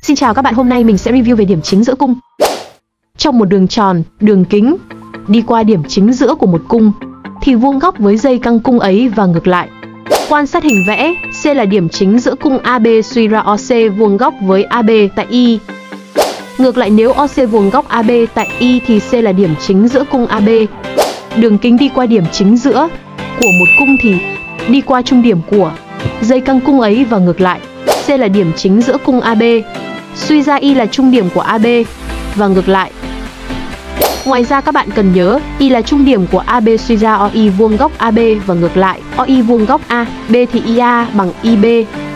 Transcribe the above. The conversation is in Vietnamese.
Xin chào các bạn, hôm nay mình sẽ review về điểm chính giữa cung. Trong một đường tròn, đường kính đi qua điểm chính giữa của một cung thì vuông góc với dây căng cung ấy và ngược lại. Quan sát hình vẽ, C là điểm chính giữa cung AB, suy ra OC vuông góc với AB tại Y. Ngược lại, nếu OC vuông góc AB tại Y thì C là điểm chính giữa cung AB. Đường kính đi qua điểm chính giữa của một cung thì đi qua trung điểm của dây căng cung ấy và ngược lại. C là điểm chính giữa cung AB. Suy ra Y là trung điểm của AB và ngược lại. Ngoài ra các bạn cần nhớ, Y là trung điểm của AB, suy ra OI vuông góc AB và ngược lại. OI vuông góc A, B thì IA bằng IB.